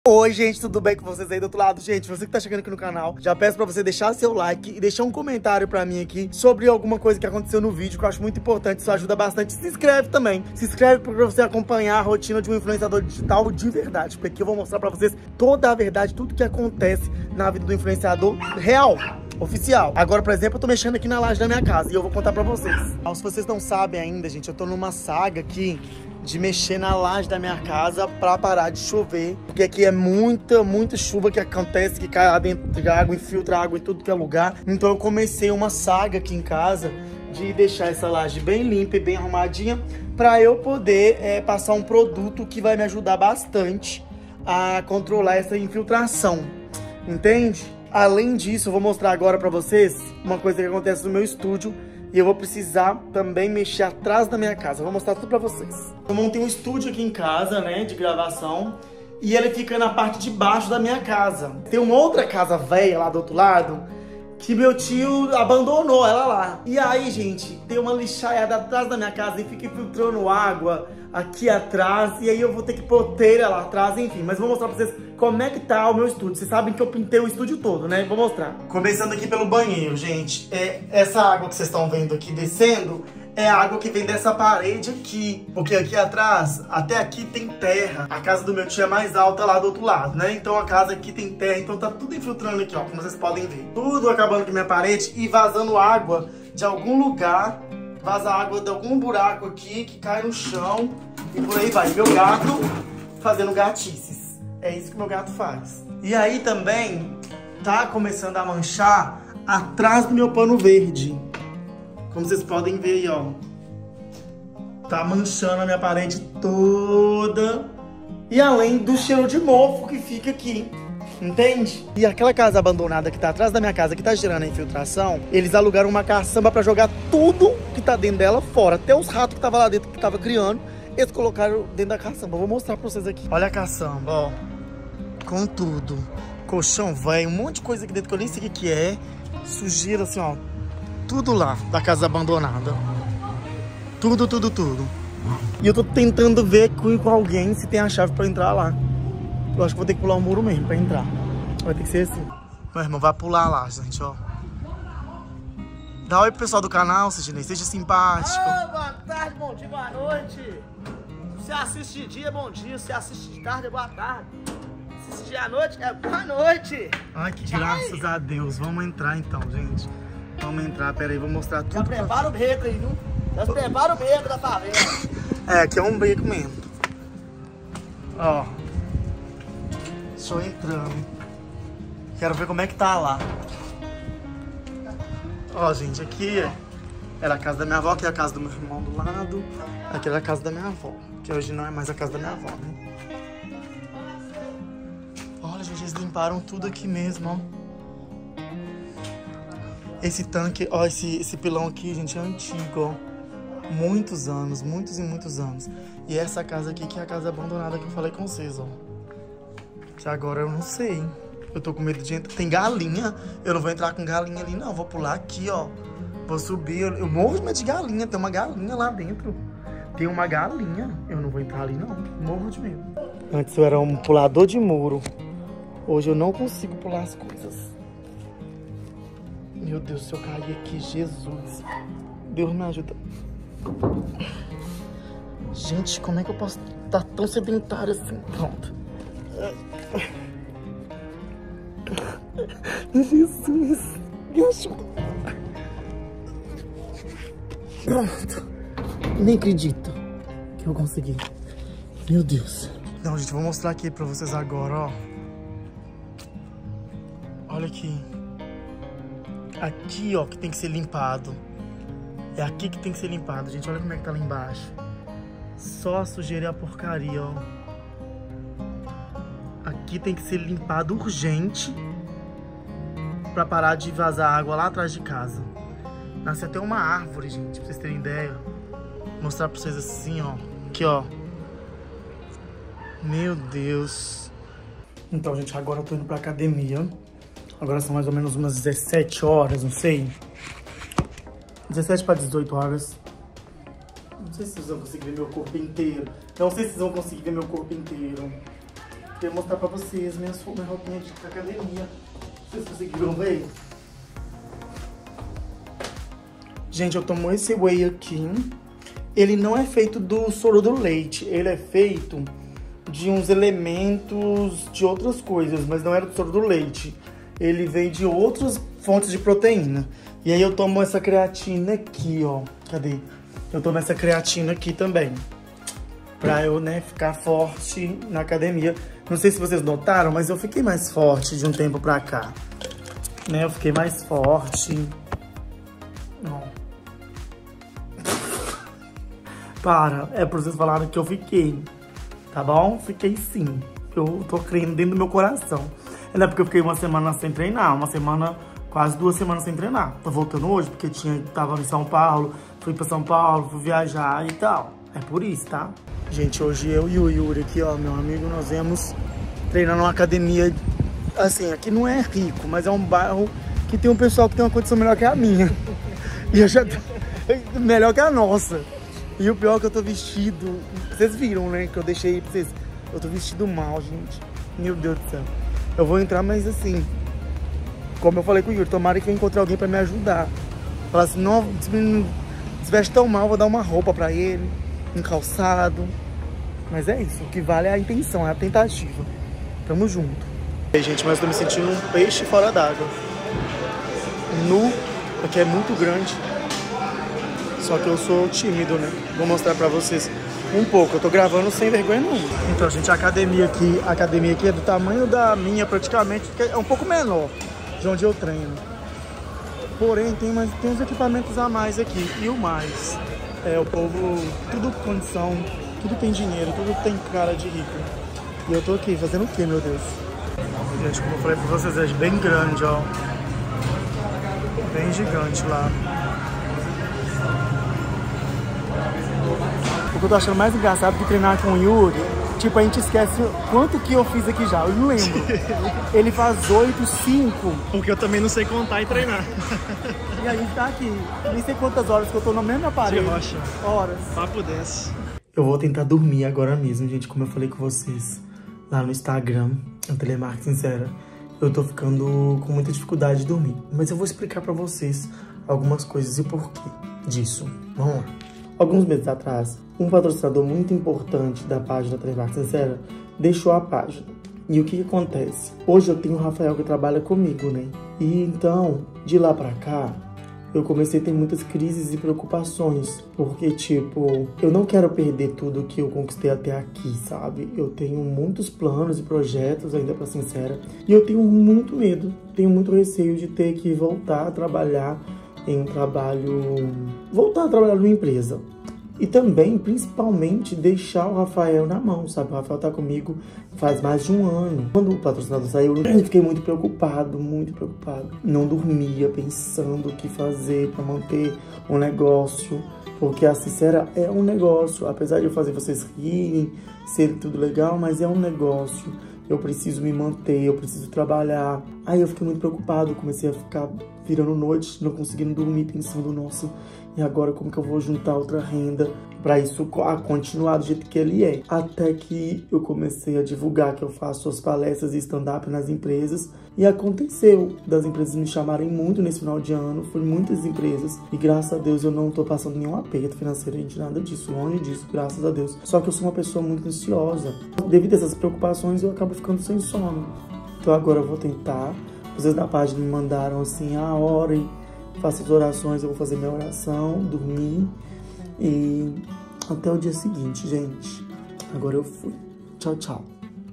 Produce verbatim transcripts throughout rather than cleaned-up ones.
Oi, gente, tudo bem com vocês aí do outro lado? Gente, você que tá chegando aqui no canal, já peço pra você deixar seu like e deixar um comentário pra mim aqui sobre alguma coisa que aconteceu no vídeo, que eu acho muito importante, isso ajuda bastante. Se inscreve também, se inscreve pra você acompanhar a rotina de um influenciador digital de verdade, porque aqui eu vou mostrar pra vocês toda a verdade, tudo que acontece na vida do influenciador real. Oficial. Agora, por exemplo, eu tô mexendo aqui na laje da minha casa e eu vou contar pra vocês. Se vocês não sabem ainda, gente, eu tô numa saga aqui de mexer na laje da minha casa pra parar de chover. Porque aqui é muita, muita chuva que acontece, que cai lá dentro de água, infiltra água em tudo que é lugar. Então eu comecei uma saga aqui em casa de deixar essa laje bem limpa e bem arrumadinha pra eu poder é, passar um produto que vai me ajudar bastante a controlar essa infiltração. Entende? Além disso, eu vou mostrar agora pra vocês uma coisa que acontece no meu estúdio. E eu vou precisar também mexer atrás da minha casa. Eu vou mostrar tudo pra vocês. Eu montei um estúdio aqui em casa, né, de gravação. E ele fica na parte de baixo da minha casa. Tem uma outra casa velha lá do outro lado, que meu tio abandonou ela lá. E aí, gente, tem uma lixaiada atrás da minha casa e fica filtrando água aqui atrás. E aí eu vou ter que pôr telha lá atrás, enfim. Mas vou mostrar pra vocês como é que tá o meu estúdio. Vocês sabem que eu pintei o estúdio todo, né? Vou mostrar. Começando aqui pelo banheiro, gente. É, essa água que vocês estão vendo aqui descendo é a água que vem dessa parede aqui. Porque aqui atrás, até aqui tem terra. A casa do meu tio é mais alta lá do outro lado, né? Então a casa aqui tem terra, então tá tudo infiltrando aqui, ó, como vocês podem ver. Tudo acabando com minha parede e vazando água de algum lugar. Vaza água de algum buraco aqui que cai no chão e por aí vai. Meu gato fazendo gatices. É isso que meu gato faz. E aí também tá começando a manchar atrás do meu pano verde. Como vocês podem ver aí, ó. Tá manchando a minha parede toda. E além do cheiro de mofo que fica aqui. Entende? E aquela casa abandonada que tá atrás da minha casa, que tá gerando a infiltração, eles alugaram uma caçamba pra jogar tudo que tá dentro dela fora. Até os ratos que tava lá dentro, que tava criando, eles colocaram dentro da caçamba. Eu vou mostrar pra vocês aqui. Olha a caçamba, ó. Com tudo. Colchão velho, um monte de coisa aqui dentro que eu nem sei o que é. Sujeira assim, ó. Tudo lá da casa abandonada. Tudo, tudo, tudo. E eu tô tentando ver com, com alguém se tem a chave pra entrar lá. Eu acho que vou ter que pular o muro mesmo pra entrar. Vai ter que ser assim. Meu irmão vai pular lá, gente, ó. Dá oi pro pessoal do canal, Sidney. Seja simpático. Oh, boa tarde, bom dia, boa noite. Se você assiste de dia, bom dia. Se você assiste de tarde, é boa tarde. Se assiste à noite, é boa noite. Ai, que graças a Deus. Vamos entrar então, gente. Vamos entrar, pera aí, vou mostrar tudo. Já prepara o beco aí, viu? Já prepara o beco da favela. É, aqui é um beco mesmo. Ó. Estou entrando. Quero ver como é que tá lá. Ó, gente, aqui era a casa da minha avó, aqui é a casa do meu irmão do lado. Aqui era a casa da minha avó, que hoje não é mais a casa da minha avó, né? Olha, gente, eles limparam tudo aqui mesmo, ó. Esse tanque, ó, esse, esse pilão aqui, gente, é antigo, ó. Muitos anos, muitos e muitos anos. E essa casa aqui que é a casa abandonada que eu falei com vocês, ó. Que agora eu não sei. Eu tô com medo de entrar. Tem galinha. Eu não vou entrar com galinha ali, não. Vou pular aqui, ó. Vou subir. Eu, eu morro de medo de galinha. Tem uma galinha lá dentro. Tem uma galinha. Eu não vou entrar ali, não. Morro de medo. Antes eu era um pulador de muro. Hoje eu não consigo pular as coisas. Meu Deus, se eu cair aqui, Jesus. Deus me ajuda. Gente, como é que eu posso estar tão sedentário assim? Pronto. Jesus, me ajuda. Pronto. Nem acredito que eu consegui. Meu Deus. Não, gente, vou mostrar aqui pra vocês agora, ó. Olha aqui. Aqui, ó, que tem que ser limpado. É aqui que tem que ser limpado, gente. Olha como é que tá lá embaixo. Só a sujeira e a porcaria, ó. Aqui tem que ser limpado urgente pra parar de vazar água lá atrás de casa. Nasce até uma árvore, gente, pra vocês terem ideia. Vou mostrar pra vocês assim, ó. Aqui, ó. Meu Deus. Então, gente, agora eu tô indo pra academia. Agora são mais ou menos umas dezessete horas, não sei. dezessete para dezoito horas. Não sei se vocês vão conseguir ver meu corpo inteiro. Não sei se vocês vão conseguir ver meu corpo inteiro. Queria mostrar pra vocês minhas minha roupinha de academia. Vocês conseguiram ver? Gente, eu tomo esse whey aqui. Ele não é feito do soro do leite. Ele é feito de uns elementos de outras coisas, mas não era do soro do leite. Ele vem de outras fontes de proteína. E aí eu tomo essa creatina aqui, ó. Cadê? Eu tomo essa creatina aqui também. Pra eu, né, ficar forte na academia. Não sei se vocês notaram, mas eu fiquei mais forte de um tempo pra cá. Né, eu fiquei mais forte. Não. Para, é pra vocês falarem que eu fiquei. Tá bom? Fiquei sim. Eu tô crendo dentro do meu coração. Não é porque eu fiquei uma semana sem treinar. Uma semana, quase duas semanas sem treinar. Tô voltando hoje porque tinha, tava em São Paulo. Fui pra São Paulo, fui viajar e tal. É por isso, tá? Gente, hoje eu e o Yuri aqui, ó, meu amigo, nós viemos treinar numa academia. Assim, aqui não é rico, mas é um bairro que tem um pessoal que tem uma condição melhor que a minha. E eu já... melhor que a nossa. E o pior é que eu tô vestido... Vocês viram, né? Que eu deixei pra vocês. Eu tô vestido mal, gente. Meu Deus do céu. Eu vou entrar, mas assim... Como eu falei com o Yuri, tomara que eu encontre alguém pra me ajudar. Falar assim, não, se veste tão mal, vou dar uma roupa pra ele. Um calçado. Mas é isso. O que vale é a intenção, é a tentativa. Tamo junto. E aí, gente, mas eu tô me sentindo um peixe fora d'água. Nu. Aqui é muito grande. Só que eu sou tímido, né? Vou mostrar pra vocês um pouco. Eu tô gravando sem vergonha nenhuma. Então, gente, a academia aqui, a academia aqui é do tamanho da minha praticamente, que é um pouco menor de onde eu treino. Porém, tem, mais, tem uns equipamentos a mais aqui. E o mais, é o povo, tudo condição, tudo tem dinheiro, tudo tem cara de rico. E eu tô aqui fazendo o quê, meu Deus? Gente, como eu falei pra vocês, é bem grande, ó. Bem gigante lá. O que eu tô achando mais engraçado que treinar com o Yuri, tipo, a gente esquece quanto que eu fiz aqui já, eu não lembro. Ele faz oito, cinco. Porque eu também não sei contar e treinar. E a gente tá aqui, nem sei quantas horas que eu tô no mesmo aparelho. De rocha. Horas. Papo desse. Eu vou tentar dormir agora mesmo, gente, como eu falei com vocês lá no Instagram, no Telemarketing Sincera. Eu tô ficando com muita dificuldade de dormir. Mas eu vou explicar pra vocês algumas coisas e porquê disso. Vamos lá. Alguns meses atrás, um patrocinador muito importante da página Telemarketing Sincera deixou a página. E o que, que acontece? Hoje eu tenho o Rafael que trabalha comigo, né? E então, de lá pra cá, eu comecei a ter muitas crises e preocupações. Porque, tipo, eu não quero perder tudo que eu conquistei até aqui, sabe? Eu tenho muitos planos e projetos ainda pra Sincera. E eu tenho muito medo, tenho muito receio de ter que voltar a trabalhar em um trabalho... Voltar a trabalhar numa empresa. E também, principalmente, deixar o Rafael na mão, sabe? O Rafael tá comigo faz mais de um ano. Quando o patrocinador saiu, eu fiquei muito preocupado, muito preocupado. Não dormia, pensando o que fazer pra manter o negócio. Porque a Sincera é um negócio. Apesar de eu fazer vocês rirem, ser tudo legal, mas é um negócio. Eu preciso me manter, eu preciso trabalhar. Aí eu fiquei muito preocupado, comecei a ficar virando noite, não conseguindo dormir, pensando, nossa, e agora como que eu vou juntar outra renda para isso continuar do jeito que ele é? Até que eu comecei a divulgar que eu faço as palestras e stand-up nas empresas. E aconteceu das empresas me chamarem muito nesse final de ano, foi muitas empresas. E graças a Deus eu não tô passando nenhum aperto financeiro, gente, nada disso, longe disso, graças a Deus. Só que eu sou uma pessoa muito ansiosa. Devido a essas preocupações, eu acabo ficando sem sono. Então agora eu vou tentar. Vocês da página me mandaram assim, ah, orem, faça as orações, eu vou fazer minha oração, dormir. E até o dia seguinte, gente. Agora eu fui. Tchau, tchau.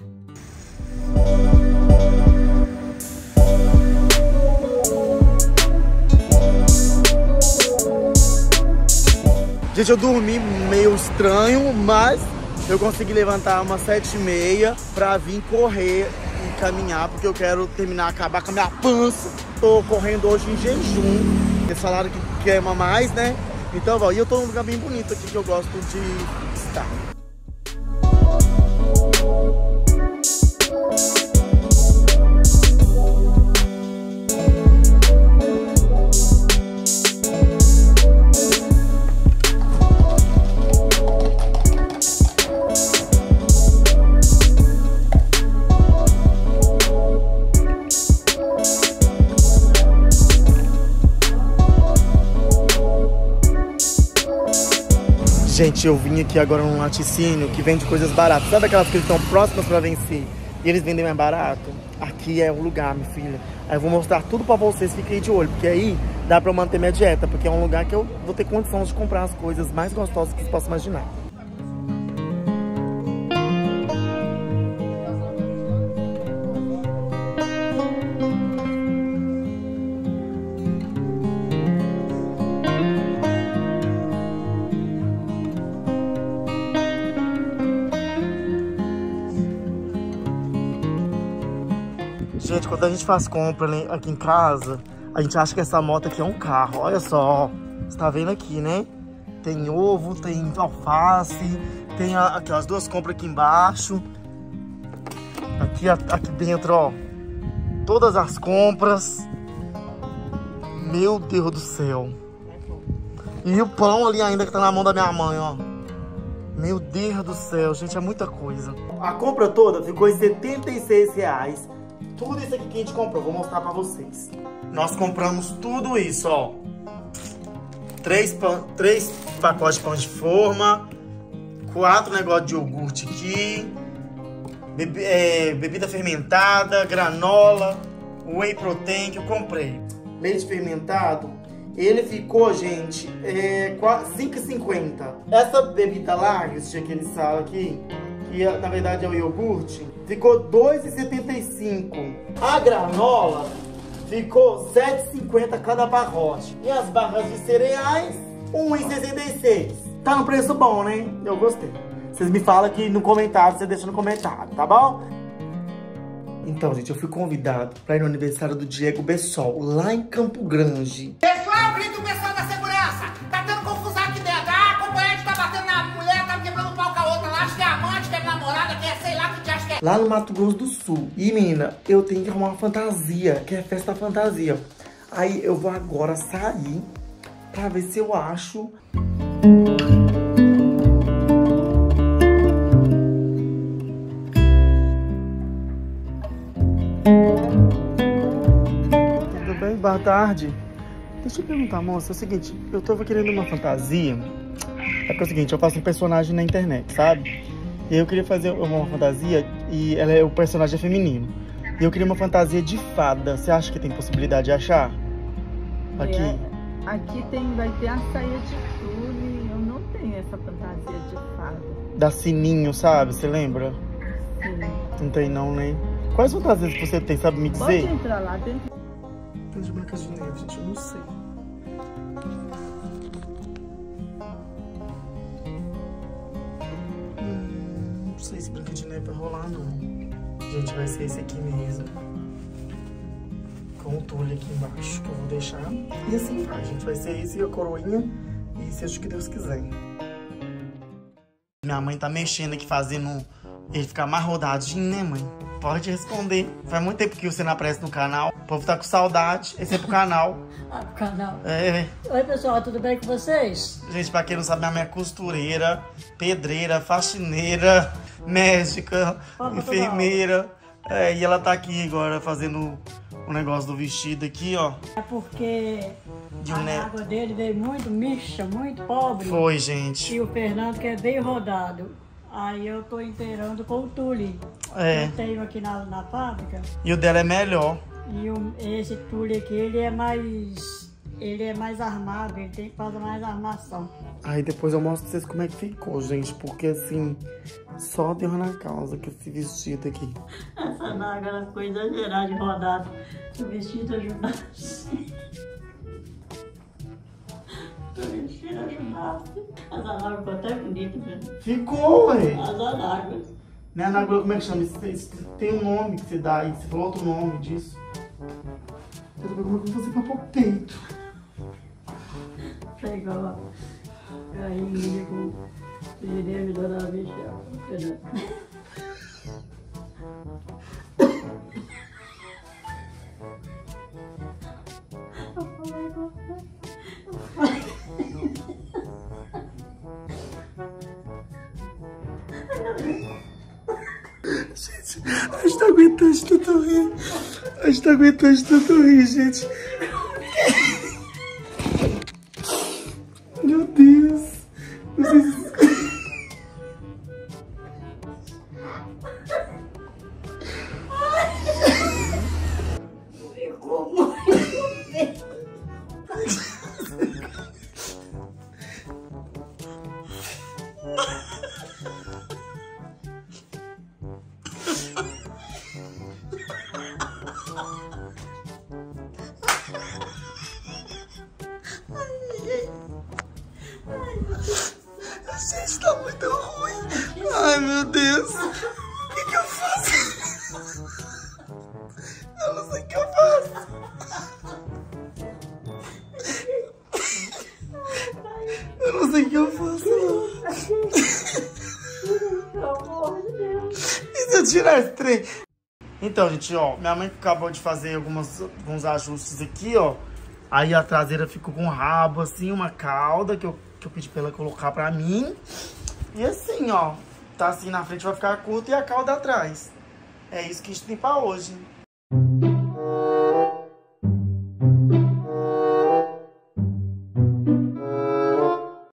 Gente, eu dormi meio estranho, mas eu consegui levantar umas sete e meia pra vir correr e caminhar, porque eu quero terminar, acabar com a minha pança. Tô correndo hoje em jejum. Eles falaram que queima mais, né? Então, ó, e eu tô num lugar bem bonito aqui que eu gosto de estar. Gente, eu vim aqui agora num laticínio que vende coisas baratas. Sabe aquelas que estão próximas pra vencer e eles vendem mais barato? Aqui é o lugar, minha filha. Aí eu vou mostrar tudo pra vocês, fiquem aí de olho. Porque aí dá pra eu manter minha dieta. Porque é um lugar que eu vou ter condições de comprar as coisas mais gostosas que vocês possam imaginar. Gente, quando a gente faz compra aqui em casa, a gente acha que essa moto aqui é um carro. Olha só, você tá vendo aqui, né? Tem ovo, tem alface, tem a, aqui, ó, as duas compras aqui embaixo. Aqui, aqui dentro, ó, todas as compras. Meu Deus do céu. E o pão ali ainda que tá na mão da minha mãe, ó. Meu Deus do céu, gente, é muita coisa. A compra toda ficou em setenta e seis reais. Tudo isso aqui que a gente comprou, vou mostrar pra vocês. Nós compramos tudo isso, ó. Três, pão, três pacotes de pão de forma. Quatro negócios de iogurte aqui. Bebi, é, bebida fermentada, granola, whey protein que eu comprei. Leite fermentado, ele ficou, gente, é, cinco reais e cinquenta centavos. Essa bebida Lages, aquele sal aqui, que na verdade é o iogurte, ficou dois reais e setenta e cinco centavos. A granola ficou sete reais e cinquenta centavos cada pacote. E as barras de cereais, um real e sessenta e seis centavos. Tá no preço bom, né? Eu gostei. Vocês me falam aqui no comentário, você deixa no comentário, tá bom? Então, gente, eu fui convidado para ir no aniversário do Diego Bessol, lá em Campo Grande. Pessoal, grita o pessoal da segurança! Tá tendo confusão aqui dentro. Ah, a companheira tá batendo na mulher, tá quebrando o pau com a outra lá. Acho que é amante, que é namorada, que é sei lá, que te acha que é. Lá no Mato Grosso do Sul. E, menina, eu tenho que arrumar uma fantasia, que é festa fantasia. Aí eu vou agora sair pra ver se eu acho... Tudo bem? Boa tarde. Deixa eu perguntar, moça, é o seguinte, eu tava querendo uma fantasia. É porque é o seguinte, eu faço um personagem na internet, sabe? E eu queria fazer uma fantasia e ela é, o personagem é feminino. E eu queria uma fantasia de fada. Você acha que tem possibilidade de achar? Aqui. É, aqui tem, vai ter a saia de tule. Eu não tenho essa fantasia de fada. Da Sininho, sabe? Você lembra? Sim. Não tem não, né? Quais fantasias que você tem, sabe me dizer? Pode entrar lá dentro. Tem de Branca de Neve, gente, eu não sei. Hum, não sei se Branca de Neve vai rolar, não. Gente, vai ser esse aqui mesmo. Com o tule aqui embaixo, que eu vou deixar. E assim vai, gente. Vai ser esse e a coroinha. E seja o que Deus quiser. Minha mãe tá mexendo aqui, fazendo ele ficar mais rodadinho, né, mãe? Pode responder. Faz muito tempo que você não aparece no canal. O povo tá com saudade. Esse é pro canal. Ah, pro canal. É. Oi, pessoal, tudo bem com vocês? Gente, pra quem não sabe, minha mãe é costureira, pedreira, faxineira, médica, Vamos enfermeira. É, e ela tá aqui agora fazendo o negócio do vestido aqui, ó. É porque De a um net- água dele veio muito mixa, muito pobre. Foi, gente. E o Fernando que é bem rodado. Aí eu tô inteirando com o tule. É. Eu tenho aqui na, na fábrica. E o dela é melhor. E o, esse tule aqui, ele é mais... Ele é mais armado, ele tem que fazer mais armação. Aí depois eu mostro pra vocês como é que ficou, gente. Porque assim, só deu na causa que esse vestido aqui. Essa nágua, ela ficou exagerada de rodado. O vestido ajudasse. O vestido ajudasse. Essa nágua ficou até bonita, velho. Ficou, ué. As anáguas. Né, Anagua, como é que chama? Isso, isso tem um nome que você dá aí. Você falou outro nome disso. Eu tô vendo como é que eu vou fazer pra pôr o peito. Pegou a carrinha com o pneu ajudando a mexer. Gente, a gente tá aguentando de tanto rir. A gente tá aguentando de tanto rir, gente. Meu Deus. Não sei se vocês Gente, tá muito ruim. Ai, meu Deus. O que que eu faço? Eu não sei o que eu faço. Eu não sei o que eu faço, não. E se eu tirar esse trem? Então, gente, ó, minha mãe acabou de fazer algumas, alguns ajustes aqui, ó. Aí a traseira ficou com um rabo, assim, uma cauda que eu, que eu pedi pra ela colocar pra mim. E assim, ó, tá assim na frente, vai ficar curto e a cauda atrás. É isso que a gente tem pra hoje.